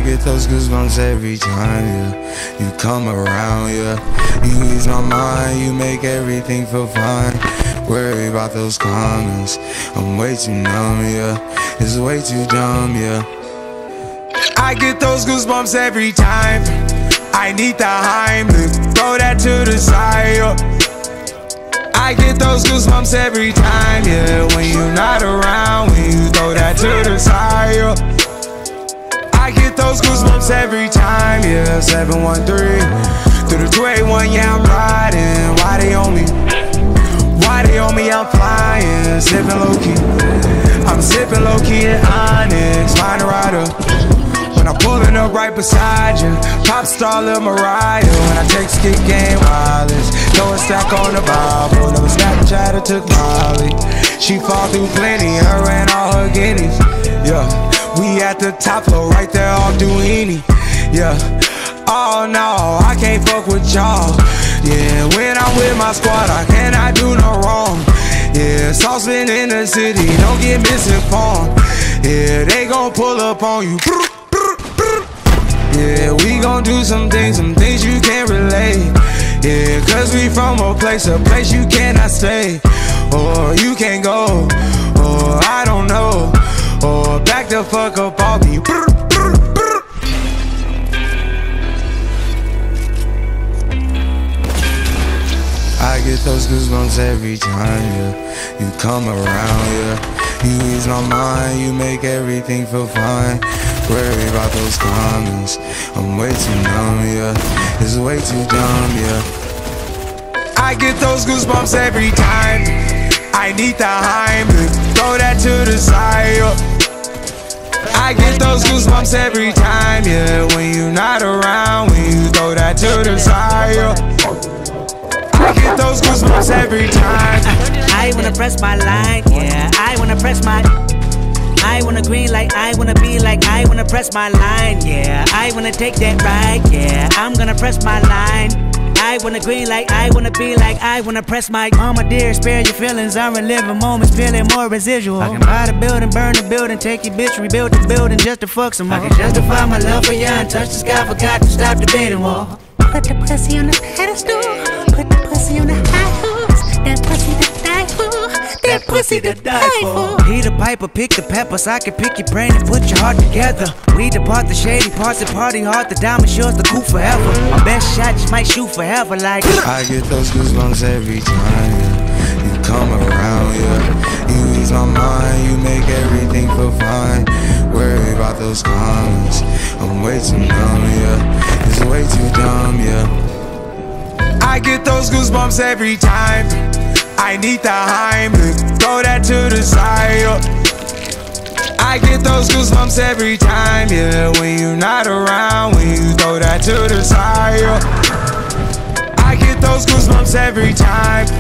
get those goosebumps every time, yeah. You come around, yeah. You ease my mind, you make everything feel fine. Worry about those comments, I'm way too numb, yeah. It's way too dumb, yeah. I get those goosebumps every time. I need the Heimlich, throw that to the side, yeah. I get those goosebumps every time, yeah. When you're not around, when you throw that to the side, yeah. I get those goosebumps every time, yeah. 713 through the 281, yeah, I'm riding. Why they on me? Why they on me? I'm flying, sipping low-key. I'm sipping low-key in Onyx, find a rider. When I'm pulling up right beside you, pop star Lil Mariah. When I take skit game wireless, throw a stack on the Bible. Never Snapchat or took Molly. She fall through plenty, her and all her guineas. Yeah, we at the top floor, right there off Duini. Yeah, oh no, I can't fuck with y'all. Yeah, when I'm with my squad, I cannot do no wrong. Yeah, saucepan in the city, don't get misinformed. Yeah, they gon' pull up on you. Yeah, we gon' do some things you can't relate. Yeah, cause we from a place you cannot stay. Or you can't go, or I don't know. Or back the fuck up off me. I get those goosebumps every time, yeah. You come around, yeah. You ease my mind, you make everything feel fine. Worry about those comments, I'm way too numb, yeah. It's way too dumb, yeah. I get those goosebumps every time. I need the Heimlich, throw that to the side, yeah. I get those goosebumps every time, yeah. When you're not around, when you throw that to the side, yeah. I get those goosebumps every time. I wanna press my line, yeah. I wanna press my. I wanna green like I wanna be like I wanna press my line, yeah. I wanna take that ride, yeah. I'm gonna press my line. I wanna green like I wanna be like I wanna press my. Mama dear, spare your feelings. I'm reliving moments, feeling more residual. I can buy the building, burn the building, take your bitch, rebuild the building just to fuck some more. I can justify my love for you and touch the sky, forgot to stop the debating war. Put the pussy on the pedestal, put the pussy on the high horse. That pussy to die for, that pussy to die for. Peter Piper, pick the peppers. I can pick your brain and put your heart together. We depart the shady parts and party hard. The diamond sure the cool forever. My best shot just might shoot forever like. I get those goosebumps every time, yeah. You come around, yeah. You ease my mind, you make everything feel fine. Worry about those comments, I'm way too numb, yeah. It's way too dumb, yeah. I get those goosebumps every time. I need the Heimlich, throw that to the side, yeah. I get those goosebumps every time, yeah. When you're not around, when you throw that to the side, yeah. I get those goosebumps every time.